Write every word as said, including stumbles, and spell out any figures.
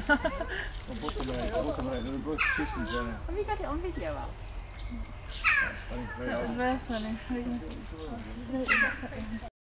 bottom right, bottom right, they were both chasing each other. Have you got it on video out? That's funny, very That was very funny.